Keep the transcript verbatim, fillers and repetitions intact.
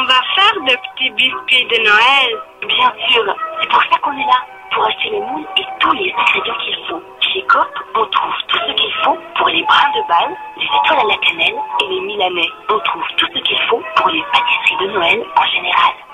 va faire de petits biscuits de Noël. Bien sûr, c'est pour ça qu'on est là, pour acheter les moules et tous les ingrédients qu'il faut. Chez Coop, on trouve tout ce qu'il faut pour les brins de balle, les étoiles à la cannelle et les milanais. On trouve tout ce qu'il faut pour les pâtisseries de Noël en général.